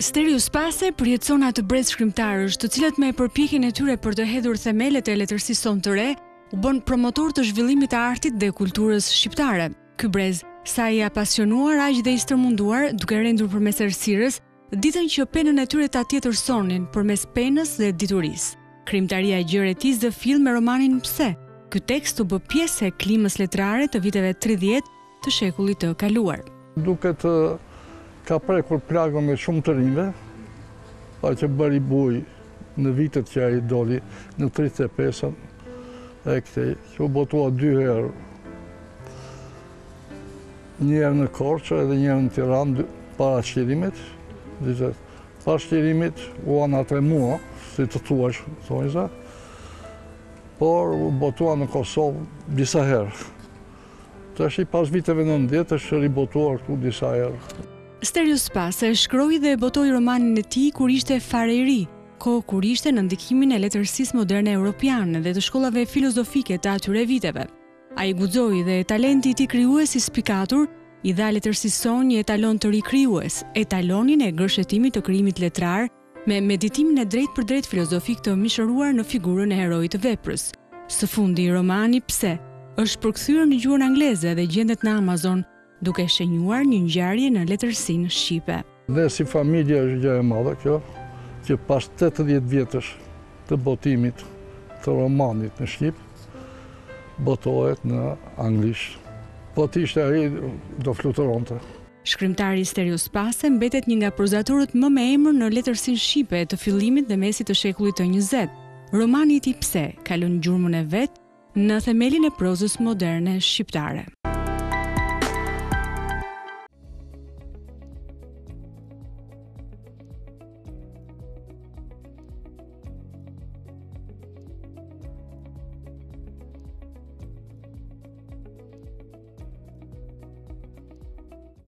Sterius Pase përjetëson atë brez shkrimtarësh, të cilët me përpjekjen e tyre për të hedhur themelet e letërsisë sonë të re, u bën promotor të zhvillimit të artit dhe kulturës shqiptare. Ky brez, sa i apasionuar aq dhe i stërmunduar, duke rendur përmes errësirës, ditën që penën e tyre ta tjetërsonin përmes penës dhe diturisë. Krimtaria e gjerë e tij zë fill me romanin Pse. Ky tekst u bë pjesë e klimës letrare të viteve 30 të shekullit të kaluar. Duket ka prekur plagën me shumë të rinjve, pa që bëri buj në vitet që ai doli në 35-ën e këtej, që u botua 2 herë. Një herë në Korçë edhe një herë në Tiranë para shqirimit. Para shqirimit u anë atë mua, si të thuash, thonjza, por u botua në Kosovë disa herë. Tash pas viteve 90 është ribotuar këtu disa herë. Sterius Pase shkroi dhe botoi romanin e tij kur ishte fare i ri, kohë kur ishte në ndikimin e letërsisë moderne europiane dhe të shkollave filozofike të atyre viteve. Ai guxoi dhe talenti i tij krijues i spikatur i dha letërsisë sonë një etalon të ri krijues, etalonin e gërshetimit të krijimit letrar me meditimin e drejt për drejt filozofik të mishëruar në figurën e heroit të veprës. Së fundi romani Pse është përkthyer në gjuhën angleze dhe gjendet në Amazon, duke shenjuar një ngjarje në letërsinë shqipe. Dhe si familje është gjë e madhe kjo, që pas 80 vjetësh të botimit të romanit në Shqip, botohet në anglisht. Po t'ishte ai do fluturonte. Shkrimtari Sterius Pase mbetet një nga prozatorët më me emër në letërsinë shqipe të fillimit dhe mesit të shekullit të 20. Romani i tij Pse ka lënë gjurmën e vet në themelin e prozës moderne shqiptare.